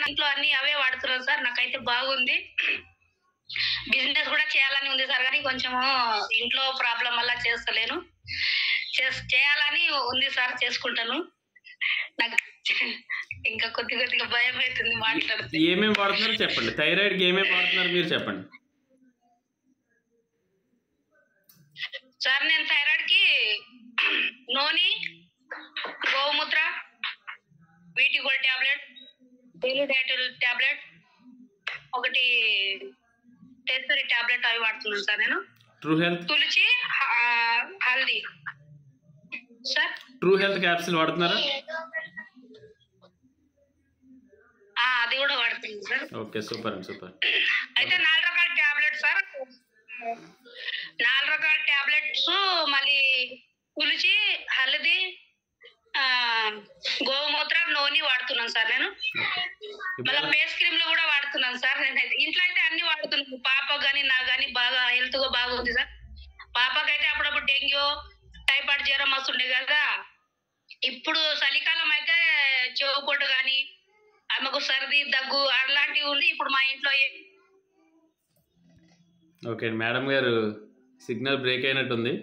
ఇంట్లో అన్ని అవే వాడుతున్నాను సార్. నాకైతే బాగుంది. బిజినెస్ కూడా చేయాలని ఉంది సార్, కానీ కొంచెము ఇంట్లో ప్రాబ్లం వల్ల చేస్తలేను. చేయాలని ఉంది సార్, చేసుకుంటాను. నాకు ఇంకా కొద్దిగా భయం అవుతుంది మాట్లాడితే. ఏమేమి వాడుతున్నారు చెప్పండి, థైరాయిడ్కి ఏమేమి వాడుతున్నారు మీరు చెప్పండి సార్. నేను థైరాయిడ్కి నూనె, గోమూత్ర, వీటి గోల్డ్ టాబ్లెట్, డైటల్ టాబ్లెట్, ఒకటి టెస్టరీ టాబ్లెట్ అవి వాడుతున్నాను సార్ నేను. True health, Tulsi, Haldi sir. True health capsule వాడుతున్నారా? అది కూడా వాడుతుంది సార్. ఓకే, సూపర్ అండి, సూపర్. అయితే 4 రకాల టాబ్లెట్స్ సార్, 4 రకాల టాబ్లెట్స్, మళ్ళీ తులసి, హల్దీ, గోమూత్ర, నూనె వాడుతున్నాను సార్ నేను. మళ్ళీ ఫేస్ క్రీమ్లు కూడా వాడుతున్నాను సార్. నేనైతే ఇంట్లో అయితే అన్ని వాడుతున్నాను. పాపకు కానీ నాకు కానీ బాగా హెల్త్ గా బాగుంది సార్. పాపకైతే అప్పుడప్పుడు డెంగ్యూ, టైఫాయిడ్ జ్వరం వస్తుండే కదా. ఇప్పుడు చలికాలం అయితే చెవుపోటు కానీ, ఆమెకు సర్ది, దగ్గు అలాంటివి ఉంది. ఇప్పుడు మా ఇంట్లో ఓకే మేడం గారు, సిగ్నల్ బ్రేక్ అయినట్టుంది.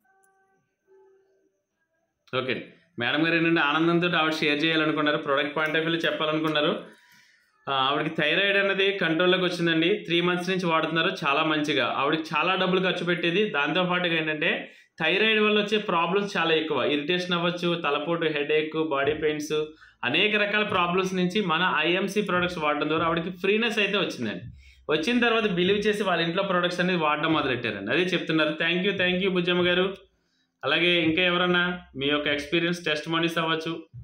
ఓకే మేడం గారు ఏంటంటే ఆనందంతో ఆవిడ షేర్ చేయాలనుకున్నారు, ప్రొడక్ట్ పాయింట్ ఆఫ్ వ్యూలో చెప్పాలనుకున్నారు. ఆవిడకి థైరాయిడ్ అనేది కంట్రోల్లోకి వచ్చిందండి. 3 months నుంచి వాడుతున్నారు, చాలా మంచిగా. ఆవిడకి చాలా డబ్బులు ఖర్చు పెట్టేది. దాంతోపాటుగా ఏంటంటే థైరాయిడ్ వల్ల వచ్చే ప్రాబ్లమ్స్ చాలా ఎక్కువ. ఇరిటేషన్ అవ్వచ్చు, తలపోటు, హెడేక్, బాడీ పెయిన్స్, అనేక రకాల ప్రాబ్లమ్స్ నుంచి మన ఐఎంసీ ప్రొడక్ట్స్ వాడడం ద్వారా ఆవిడకి ఫ్రీనెస్ అయితే వచ్చిందండి. వచ్చిన తర్వాత బిలీవ్ చేసి వాళ్ళ ఇంట్లో ప్రొడక్ట్స్ అనేది వాడడం మొదలెట్టారండి. అదే చెప్తున్నారు. థ్యాంక్ యూ బుజ్జమ్మ గారు. అలాగే ఇంకా ఎవరన్నా మీ యొక్క ఎక్స్పీరియన్స్, టెస్ట్ మనీస్ అవ్వచ్చు,